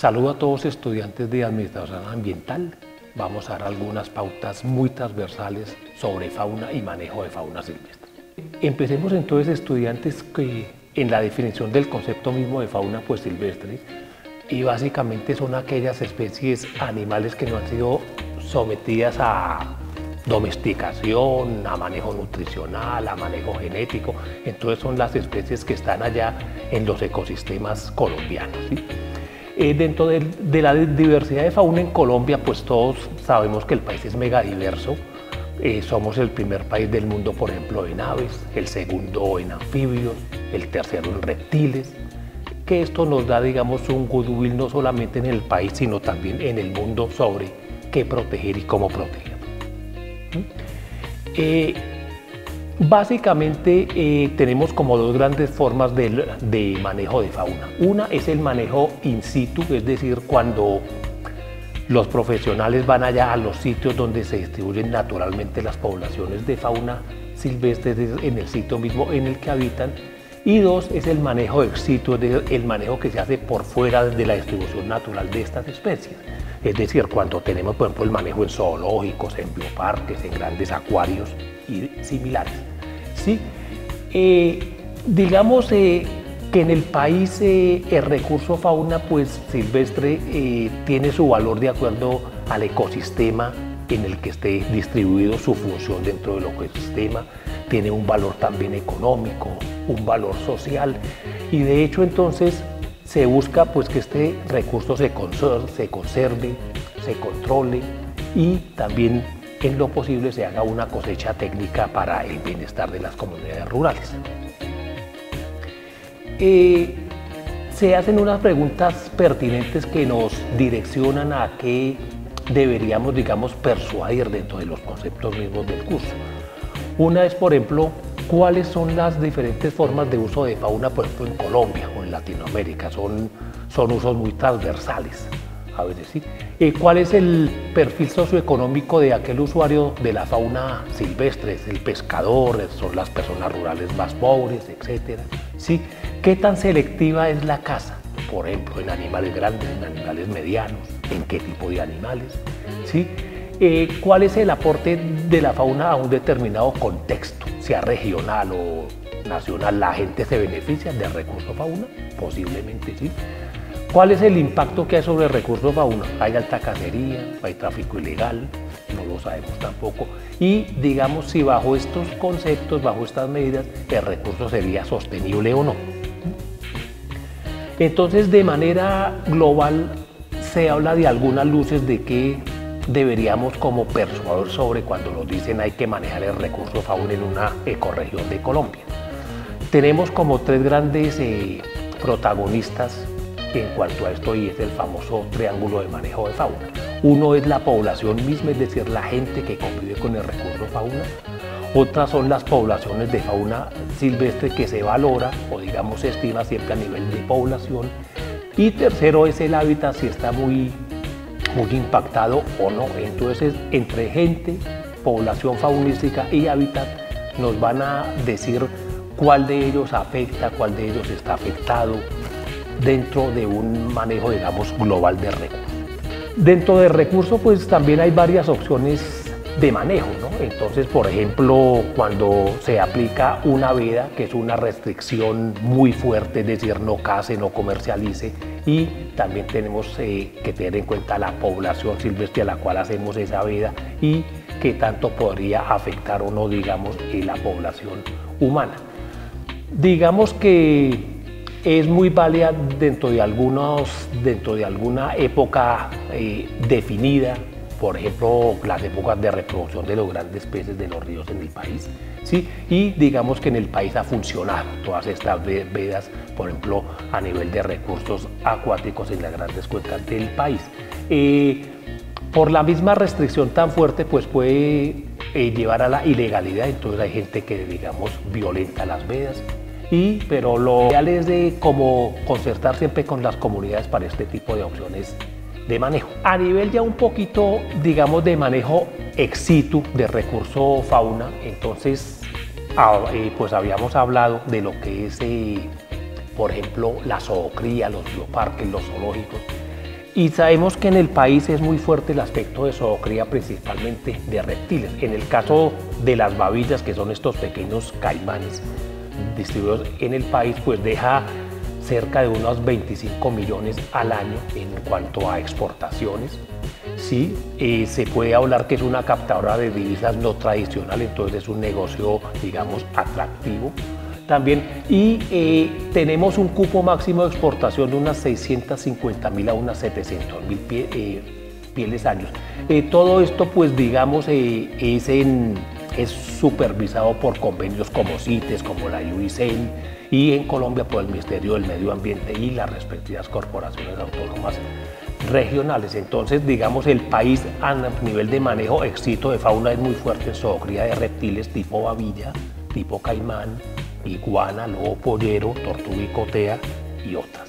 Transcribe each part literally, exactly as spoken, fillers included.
Saludo a todos estudiantes de Administración Ambiental. Vamos a dar algunas pautas muy transversales sobre fauna y manejo de fauna silvestre. Empecemos entonces, estudiantes, que en la definición del concepto mismo de fauna pues silvestre, y básicamente son aquellas especies animales que no han sido sometidas a domesticación, a manejo nutricional, a manejo genético. Entonces son las especies que están allá en los ecosistemas colombianos, ¿sí? Eh, dentro de, de la diversidad de fauna en Colombia, pues todos sabemos que el país es megadiverso. Eh, somos el primer país del mundo, por ejemplo, en aves, el segundo en anfibios, el tercero en reptiles, que esto nos da, digamos, un goodwill no solamente en el país, sino también en el mundo sobre qué proteger y cómo proteger. Eh, básicamente eh, tenemos como dos grandes formas de, de manejo de fauna. Una es el manejo in situ, es decir, cuando los profesionales van allá a los sitios donde se distribuyen naturalmente las poblaciones de fauna silvestre en el sitio mismo en el que habitan. Y dos es el manejo ex situ, el manejo que se hace por fuera de la distribución natural de estas especies. Es decir, cuando tenemos, por ejemplo, el manejo en zoológicos, en bioparques, en grandes acuarios y similares. ¿Sí? Eh, digamos eh, que en el país eh, el recurso fauna pues, silvestre eh, tiene su valor de acuerdo al ecosistema en el que esté distribuido, su función dentro del ecosistema, tiene un valor también económico, un valor social, y de hecho entonces se busca pues que este recurso se conserve, se conserve, se controle y también en lo posible se haga una cosecha técnica para el bienestar de las comunidades rurales. Eh, se hacen unas preguntas pertinentes que nos direccionan a qué deberíamos, digamos, persuadir dentro de los conceptos mismos del curso. Una es, por ejemplo, ¿cuáles son las diferentes formas de uso de fauna, por ejemplo, en Colombia o en Latinoamérica? Son, son usos muy transversales, a veces, ¿sí? Eh, ¿Cuál es el perfil socioeconómico de aquel usuario de la fauna silvestre? ¿Es el pescador? ¿Son las personas rurales más pobres, etcétera? ¿Sí? ¿Qué tan selectiva es la caza? Por ejemplo, en animales grandes, en animales medianos, ¿en qué tipo de animales? ¿Sí? Eh, ¿Cuál es el aporte de la fauna a un determinado contexto, sea regional o nacional? ¿La gente se beneficia del recurso fauna? Posiblemente sí. ¿Cuál es el impacto que hay sobre el recurso fauna? ¿Hay alta cacería? ¿Hay tráfico ilegal? No lo sabemos tampoco. Y digamos si bajo estos conceptos, bajo estas medidas, el recurso sería sostenible o no. Entonces, de manera global, se habla de algunas luces de que deberíamos como persuadir sobre cuando nos dicen hay que manejar el recurso fauna en una ecorregión de Colombia. Tenemos como tres grandes eh, protagonistas en cuanto a esto, y es el famoso triángulo de manejo de fauna. Uno es la población misma, es decir, la gente que convive con el recurso fauna. Otras son las poblaciones de fauna silvestre que se valora o digamos se estima siempre a nivel de población. Y tercero es el hábitat, si está muy muy impactado o no. Entonces, entre gente, población faunística y hábitat nos van a decir cuál de ellos afecta, cuál de ellos está afectado dentro de un manejo, digamos, global de recursos. Dentro del recurso, pues también hay varias opciones de manejo, ¿no? Entonces, por ejemplo, cuando se aplica una veda, que es una restricción muy fuerte, es decir, no case, no comercialice, y también tenemos eh, que tener en cuenta la población silvestre a la cual hacemos esa veda y qué tanto podría afectar o no, digamos, en la población humana. Digamos que es muy válida dentro de, algunos, dentro de alguna época eh, definida, por ejemplo, las épocas de reproducción de los grandes peces de los ríos en el país, ¿sí? Y digamos que en el país ha funcionado todas estas vedas, por ejemplo, a nivel de recursos acuáticos en las grandes cuencas del país. Eh, por la misma restricción tan fuerte, pues puede eh, llevar a la ilegalidad, entonces hay gente que, digamos, violenta las vedas, y, pero lo ideal es de como concertar siempre con las comunidades para este tipo de opciones de manejo. A nivel ya un poquito, digamos, de manejo ex situ de recurso fauna, entonces eh, pues habíamos hablado de lo que es, eh, por ejemplo, la zoocría, los bioparques, los zoológicos. Y sabemos que en el país es muy fuerte el aspecto de zoocría, principalmente de reptiles. En el caso de las babillas, que son estos pequeños caimanes distribuidos en el país, pues deja cerca de unos veinticinco millones al año en cuanto a exportaciones. Sí, eh, se puede hablar que es una captadora de divisas no tradicional, entonces es un negocio, digamos, atractivo también. Y eh, tenemos un cupo máximo de exportación de unas seiscientos cincuenta mil a unas setecientos mil pie, eh, pieles años. Eh, todo esto, pues digamos, eh, es, en, es supervisado por convenios como CITES, como la U I C E N, y en Colombia por el Ministerio del Medio Ambiente y las respectivas corporaciones autónomas regionales. Entonces, digamos, el país a nivel de manejo éxito de fauna es muy fuerte en zoocría de reptiles tipo babilla, tipo caimán, iguana, lobo pollero, tortuga y cotea y otras.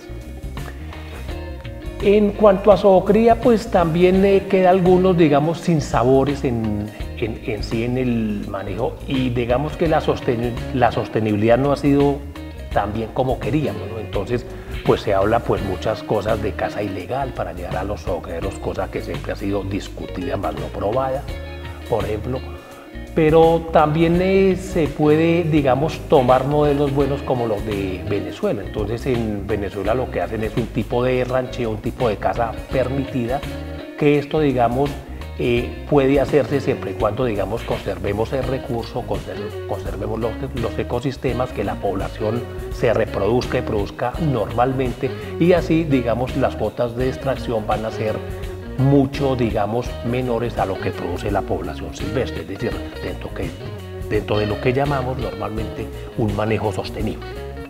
En cuanto a zoocría, pues también eh, queda algunos, digamos, sinsabores en, en, en sí en el manejo, y digamos que la, sosten la sostenibilidad no ha sido tan bien como queríamos, ¿no? Entonces, pues se habla pues muchas cosas de caza ilegal para llegar a los zooqueros, cosa que siempre ha sido discutida más no probada, por ejemplo. Pero también eh, se puede, digamos, tomar modelos buenos como los de Venezuela. Entonces en Venezuela lo que hacen es un tipo de rancheo, un tipo de caza permitida, que esto, digamos, eh, puede hacerse siempre y cuando, digamos, conservemos el recurso, conservemos los, los ecosistemas, que la población se reproduzca y produzca normalmente, y así, digamos, las cuotas de extracción van a ser mucho, digamos, menores a lo que produce la población silvestre, es decir, dentro, que, dentro de lo que llamamos normalmente un manejo sostenible.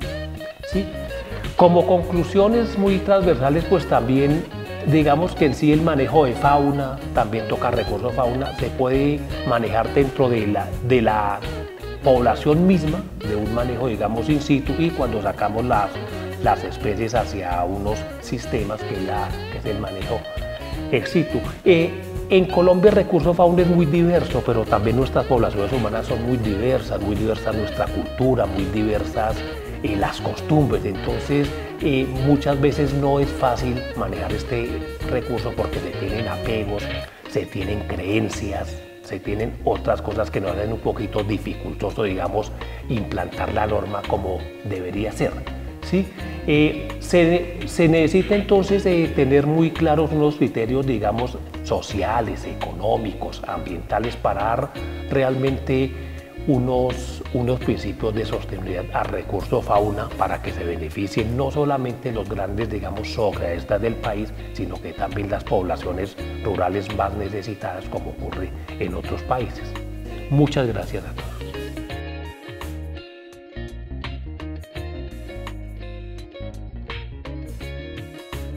¿Sí? Como conclusiones muy transversales, pues también digamos que en sí el manejo de fauna, también toca recursos de fauna, se puede manejar dentro de la, de la población misma, de un manejo, digamos, in situ, y cuando sacamos las, las especies hacia unos sistemas, que, la, que es el manejo ex situ. Eh, en Colombia el recurso fauna es muy diverso, pero también nuestras poblaciones humanas son muy diversas, muy diversa nuestra cultura, muy diversas eh, las costumbres. Entonces eh, muchas veces no es fácil manejar este recurso porque se tienen apegos, se tienen creencias, se tienen otras cosas que nos hacen un poquito dificultoso, digamos, implantar la norma como debería ser. ¿Sí? Eh, se, se necesita entonces eh, tener muy claros unos criterios, digamos, sociales, económicos, ambientales, para dar realmente unos, unos principios de sostenibilidad al recurso fauna, para que se beneficien no solamente los grandes, digamos, zoocreadores del país, sino que también las poblaciones rurales más necesitadas, como ocurre en otros países. Muchas gracias a todos.